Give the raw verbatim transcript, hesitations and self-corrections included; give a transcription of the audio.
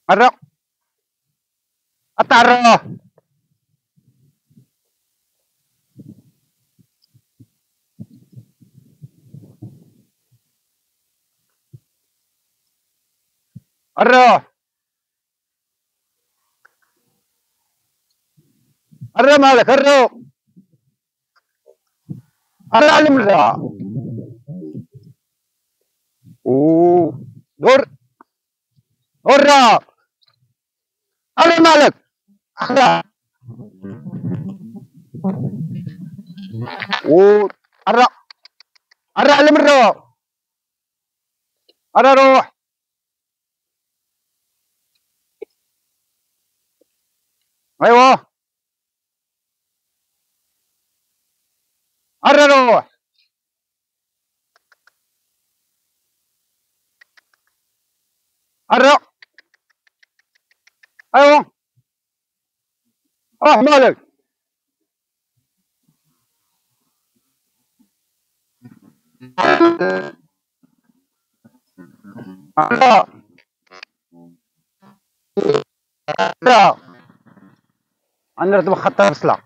قرب. قطع. قرب. قرب مالك قرب. قرب على المرة. اوه دور. قرب. قرب مالك. قرب. اوه قرب. قرب على المرة. قرب روح. ايوه. قرب روح. قرب. ايوه. روح مالك. قرب. قرب. انا رتب خطر بسلا.